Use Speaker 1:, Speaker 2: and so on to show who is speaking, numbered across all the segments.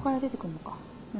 Speaker 1: から出てくるのか。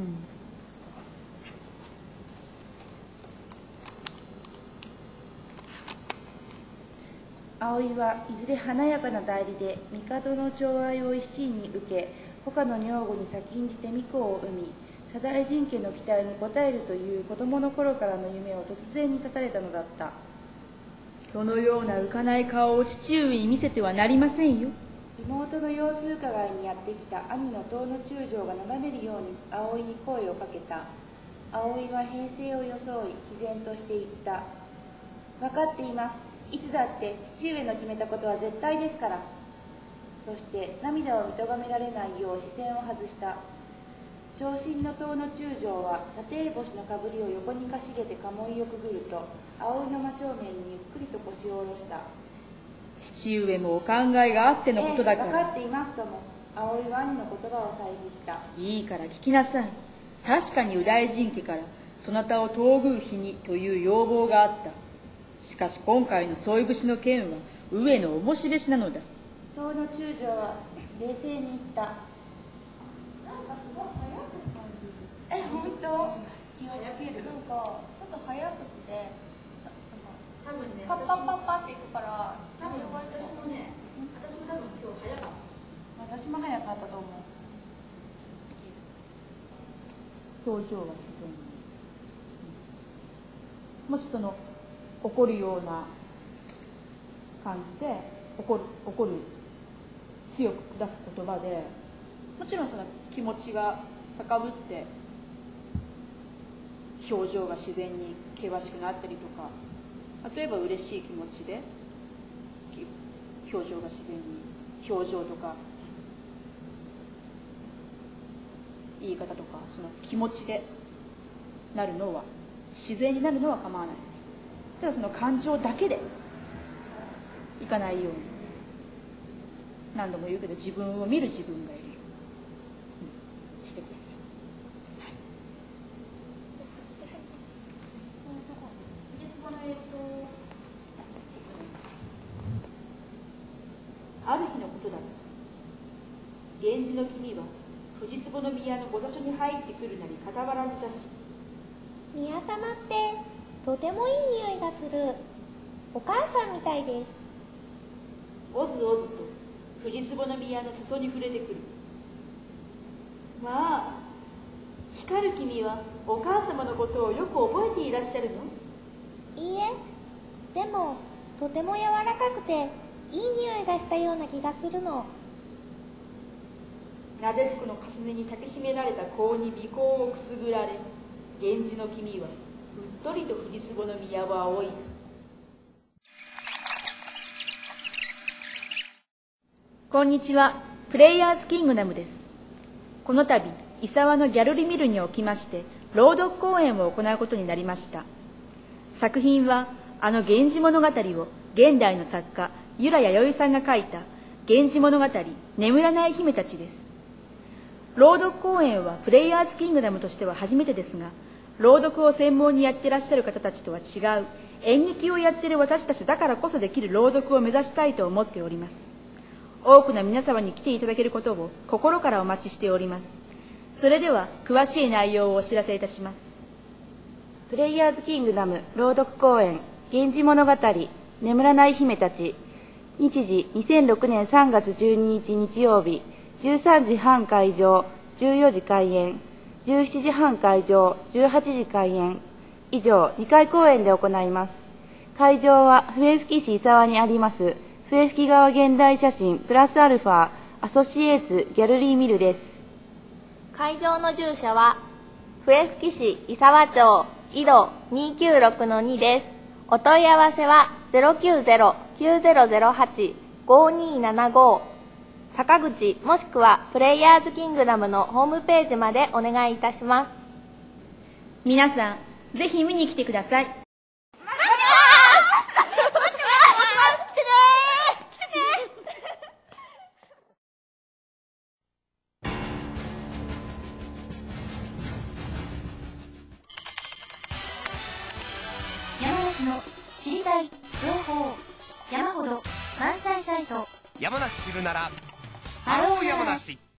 Speaker 2: 葵はいずれ華やかな代理で帝の寵愛を一身に受け、他の女房に先んじて御子を産み、左大臣家の期待に応えるという子供の頃からの夢を突然に絶たれたのだった。
Speaker 3: そのような浮かない顔を父上に見せてはなりませんよ。
Speaker 2: 妹の様子伺いにやってきた兄の遠野中将がなだめるように葵に声をかけた。葵は平静を装い毅然として言った。分かっています。いつだって父上の決めたことは絶対ですから。そして涙を見とがめられないよう視線を外した。長身の遠野中将は立星のかぶりを横にかしげて鴨居をくぐると、葵の真正面にゆっくりと腰を下ろした。
Speaker 3: 父上もお考えがあってのことだから。
Speaker 2: 分かっていますとも、葵は兄の言葉を遮った。
Speaker 3: いいから聞きなさい。確かに右大臣家からそなたを東宮妃にという要望があった。しかし今回の添い節の件は上の重しべしなのだ。
Speaker 2: 遠野中将は冷静に言った。
Speaker 4: なんかすごい早く感じる。
Speaker 2: 本当？
Speaker 4: なんかちょっと早くて、
Speaker 1: 多分ね、
Speaker 4: パッパッパッパっていくから、
Speaker 1: 多分私も多分今日早かった。
Speaker 2: 私も早かったと思う。
Speaker 3: 表情が自然に、もしその怒るような感じで怒る強く下す言葉で、もちろんその気持ちが高ぶって表情が自然に険しくなったりとか、例えば嬉しい気持ちで表情が自然に、表情とか言い方とかその気持ちでなるのは、自然になるのは構わないです。ただその感情だけでいかないように、何度も言うけど自分を見る自分がいるようにしてください。ある日のことだった。源氏の君は藤壺宮の御座所に入ってくるなり傍らに座し、
Speaker 5: 宮様ってとてもいい匂いがする。お母さんみたいです。
Speaker 3: おずおずと藤壺宮の裾に触れてくる。まあ、光る君はお母様のことをよく覚えていらっしゃるの？
Speaker 5: いいえ、でもとても柔らかくていい匂いがしたような気がするの。
Speaker 3: なでしこのかすねに抱きしめられた香に鼻孔をくすぐられ、源氏の君はうっとりと藤壺宮を仰いだ。こんにちは、プレイヤーズキングダムです。この度伊沢のギャルリミルにおきまして朗読公演を行うことになりました。作品はあの源氏物語を現代の作家由良弥生さんが書いた源氏物語眠らない姫たちです。朗読公演はプレイヤーズキングダムとしては初めてですが、朗読を専門にやってらっしゃる方たちとは違う演劇をやっている私たちだからこそできる朗読を目指したいと思っております。多くの皆様に来ていただけることを心からお待ちしております。それでは詳しい内容をお知らせいたします。
Speaker 2: プレイヤーズキングダム朗読公演源氏物語眠らない姫たち。日時2006年3月12日日曜日、13時半会場、14時開演、17時半会場、18時開演。以上2回公演で行います。会場は笛吹市伊沢にあります笛吹川現代写真プラスアルファアソシエーツギャラリーミルです。
Speaker 5: 会場の住所は笛吹市伊沢町井戸296-2です。お問い合わせは 090-9008-5275 坂口もしくはプレイヤーズキングダムのホームページまでお願いいたします。
Speaker 3: 皆さんぜひ見に来てください。
Speaker 6: 山梨の知りたい情報、山ほど関西サイト。
Speaker 7: 山梨知るなら
Speaker 6: ハロー
Speaker 7: 山梨。